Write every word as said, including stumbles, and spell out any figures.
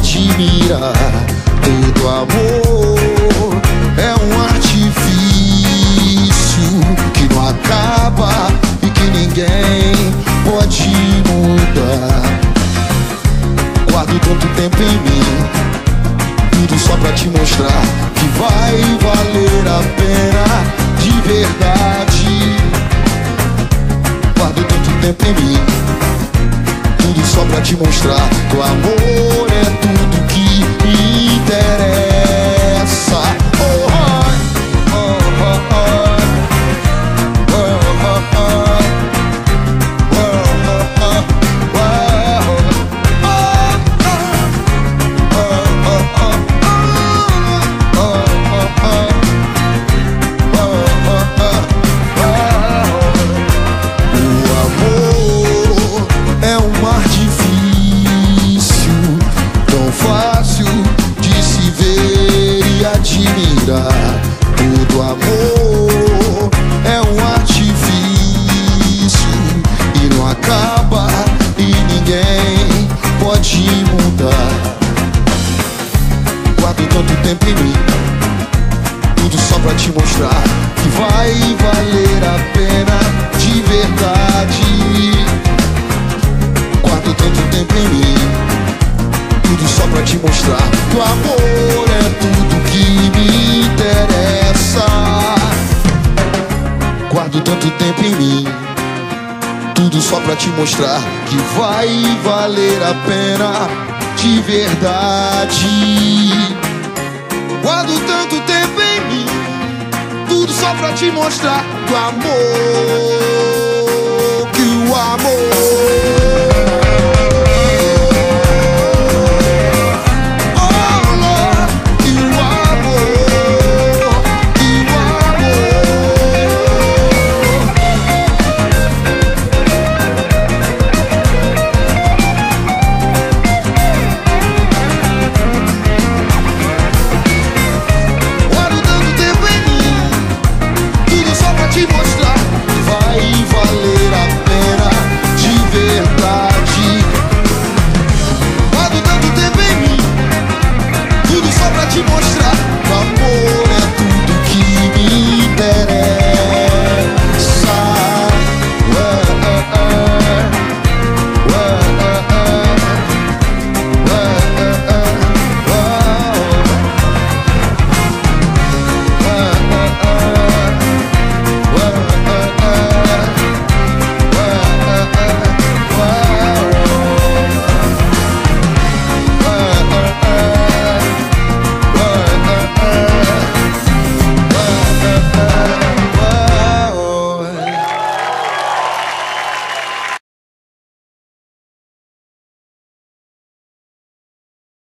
admirar. Todo amor é um artifício que não acaba e que ninguém pode mudar. Guardo tanto tempo em mim, tudo só pra te mostrar que vai valer a pena de verdade. Guardo tanto tempo em mim, tudo só pra te mostrar que o amor é tudo que me interessa. Oh, oh, oh, oh, oh, oh, oh, todo amor é um artifício e não acaba e ninguém pode mudar. Guardo tanto tempo em mim, tudo só pra te mostrar que vai valer a pena de verdade. Guardo tanto tempo em mim, tudo só pra te mostrar que o amor é tudo que me interessa. Guardo tanto tempo em mim, tudo só pra te mostrar que vai valer a pena de verdade. Guardo tanto tempo em mim, tudo só pra te mostrar que o amor, que o amor